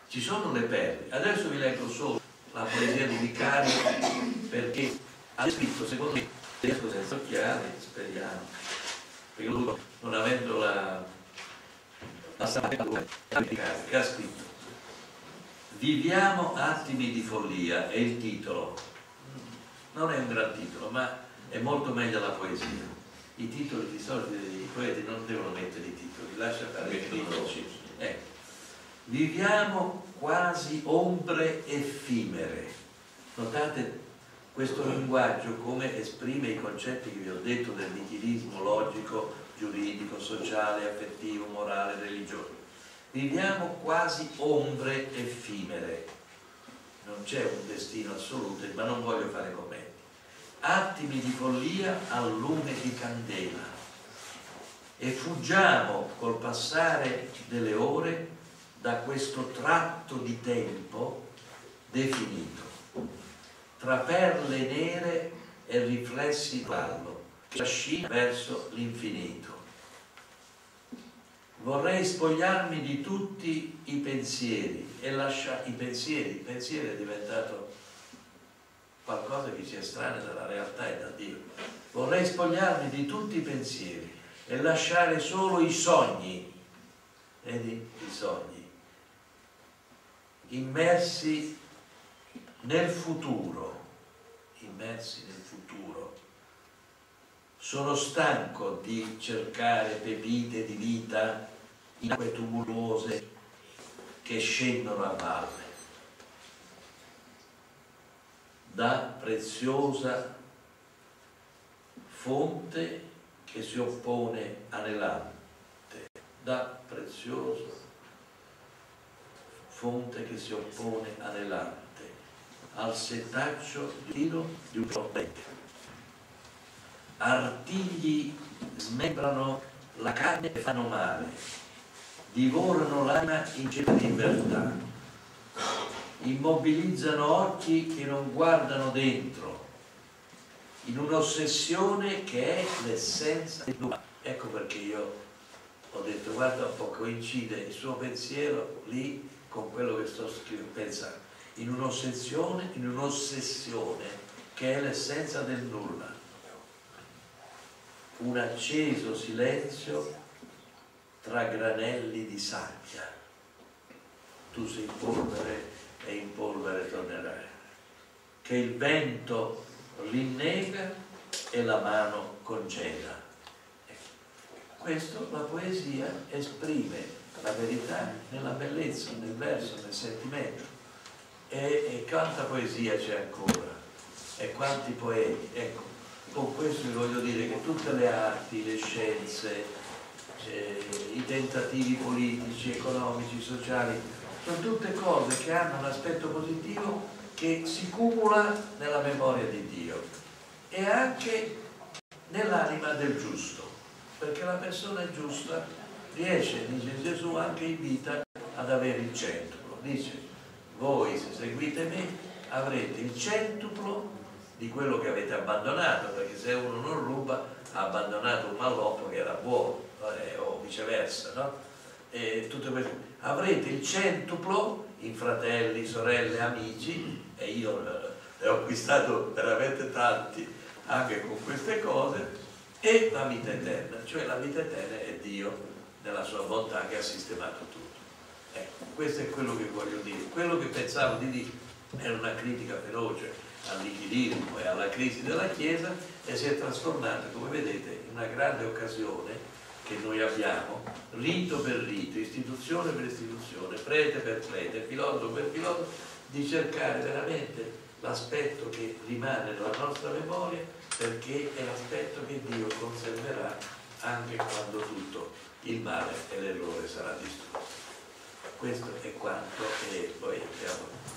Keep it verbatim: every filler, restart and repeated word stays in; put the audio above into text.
ci sono le perle. Adesso vi leggo solo la poesia di Vicario, perché ha scritto, secondo me, riesco senza occhiali, speriamo, perché lui, non avendo la, la sapienza, che ha scritto Viviamo attimi di follia, è il titolo. Non è un gran titolo, ma è molto meglio la poesia. I titoli di solito i poeti non devono mettere i titoli, lascia fare i titoli. Eh. Viviamo quasi ombre effimere. Notate questo linguaggio come esprime i concetti che vi ho detto del nichilismo logico, giuridico, sociale, affettivo, morale, religioso. Viviamo quasi ombre effimere. Non c'è un destino assoluto, ma non voglio fare commenti. Attimi di follia al lume di candela e fuggiamo col passare delle ore da questo tratto di tempo definito, tra perle nere e riflessi di ballo che trascina verso l'infinito. Vorrei spogliarmi di tutti i pensieri e lasciare i pensieri, il pensiero è diventato qualcosa che ci estranea dalla realtà e da Dio. Vorrei spogliarmi di tutti i pensieri e lasciare solo i sogni, vedi? I sogni, immersi nel futuro, immersi nel futuro. Sono stanco di cercare pepite di vita in acque tumultuose che scendono a valle. Da preziosa fonte che si oppone anelante, da preziosa fonte che si oppone anelante al setaccio di un protetto. Artigli smembrano la carne e fanno male, divorano l'anima in cerca di libertà, immobilizzano occhi che non guardano dentro, in un'ossessione che è l'essenza dell'uomo. Ecco perché io ho detto, guarda un po', coincide il suo pensiero lì con quello che sto pensando, in un'ossessione, in un'ossessione che è l'essenza del nulla. Un acceso silenzio tra granelli di sabbia. Tu sei polvere e in polvere tornerai. Che il vento rinnega e la mano congeda. Questo la poesia esprime la verità nella bellezza, nel verso, nel sentimento. E, e quanta poesia c'è ancora, e quanti poeti. Ecco, con questo vi voglio dire che tutte le arti, le scienze, eh, i tentativi politici, economici, sociali, sono tutte cose che hanno un aspetto positivo che si cumula nella memoria di Dio e anche nell'anima del giusto, perché la persona giusta riesce, dice Gesù, anche in vita ad avere il centuplo. Dice, voi se seguite me avrete il centuplo di quello che avete abbandonato, perché se uno non ruba ha abbandonato un malloppo che era buono, eh, o viceversa, no? E tutte queste... avrete il centuplo in fratelli, sorelle, amici, e io ne ho acquistato veramente tanti anche con queste cose, e la vita eterna, cioè la vita eterna è Dio nella sua bontà che ha sistemato tutto. Ecco, questo è quello che voglio dire. Quello che pensavo di dire era una critica feroce al nichilismo e alla crisi della Chiesa, e si è trasformata, come vedete, in una grande occasione che noi abbiamo, rito per rito, istituzione per istituzione, prete per prete, filosofo per filosofo, di cercare veramente l'aspetto che rimane nella nostra memoria, perché è l'aspetto che Dio conserverà anche quando tutto il male e l'errore sarà distrutto. Questo è quanto, e poi abbiamo